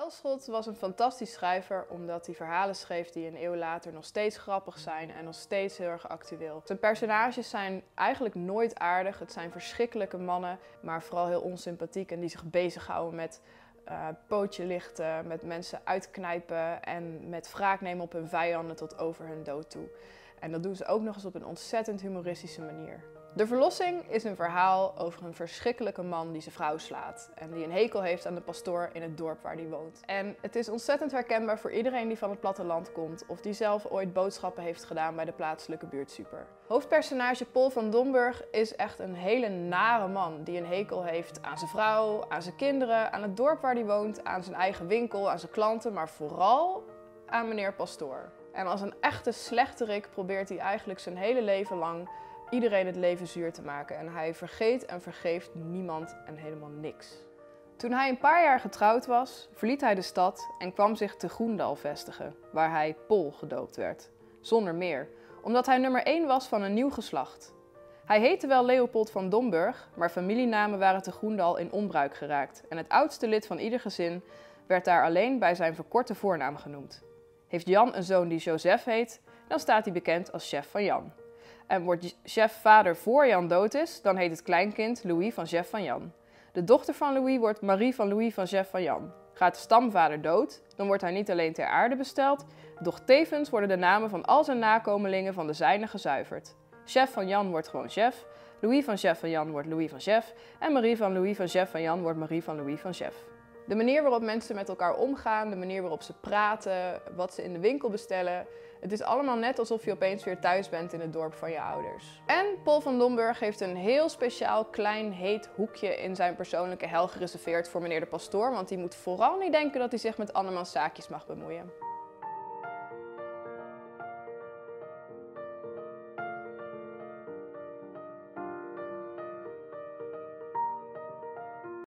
Elschot was een fantastisch schrijver omdat hij verhalen schreef die een eeuw later nog steeds grappig zijn en nog steeds heel erg actueel. Zijn personages zijn eigenlijk nooit aardig. Het zijn verschrikkelijke mannen, maar vooral heel onsympathiek en die zich bezighouden met pootje lichten, met mensen uitknijpen en met wraak nemen op hun vijanden tot over hun dood toe. En dat doen ze ook nog eens op een ontzettend humoristische manier. De Verlossing is een verhaal over een verschrikkelijke man die zijn vrouw slaat en die een hekel heeft aan de pastoor in het dorp waar hij woont. En het is ontzettend herkenbaar voor iedereen die van het platteland komt of die zelf ooit boodschappen heeft gedaan bij de plaatselijke buurtsuper. Hoofdpersonage Paul van Domburg is echt een hele nare man die een hekel heeft aan zijn vrouw, aan zijn kinderen, aan het dorp waar hij woont, aan zijn eigen winkel, aan zijn klanten, maar vooral aan meneer pastoor. En als een echte slechterik probeert hij eigenlijk zijn hele leven lang iedereen het leven zuur te maken en hij vergeet en vergeeft niemand en helemaal niks. Toen hij een paar jaar getrouwd was, verliet hij de stad en kwam zich te Groendal vestigen, waar hij Pol gedoopt werd. Zonder meer, omdat hij nummer 1 was van een nieuw geslacht. Hij heette wel Leopold van Domburg, maar familienamen waren te Groendal in onbruik geraakt en het oudste lid van ieder gezin werd daar alleen bij zijn verkorte voornaam genoemd. Heeft Jan een zoon die Joseph heet, dan staat hij bekend als chef van Jan. En wordt chef vader voor Jan dood is, dan heet het kleinkind Louis van chef van Jan. De dochter van Louis wordt Marie van Louis van chef van Jan. Gaat de stamvader dood, dan wordt hij niet alleen ter aarde besteld, doch tevens worden de namen van al zijn nakomelingen van de zijne gezuiverd. Chef van Jan wordt gewoon chef, Louis van chef van Jan wordt Louis van chef en Marie van Louis van chef van Jan wordt Marie van Louis van chef. De manier waarop mensen met elkaar omgaan, de manier waarop ze praten, wat ze in de winkel bestellen. Het is allemaal net alsof je opeens weer thuis bent in het dorp van je ouders. En Paul van Domburg heeft een heel speciaal klein heet hoekje in zijn persoonlijke hel gereserveerd voor meneer de pastoor. Want die moet vooral niet denken dat hij zich met andermans zaakjes mag bemoeien.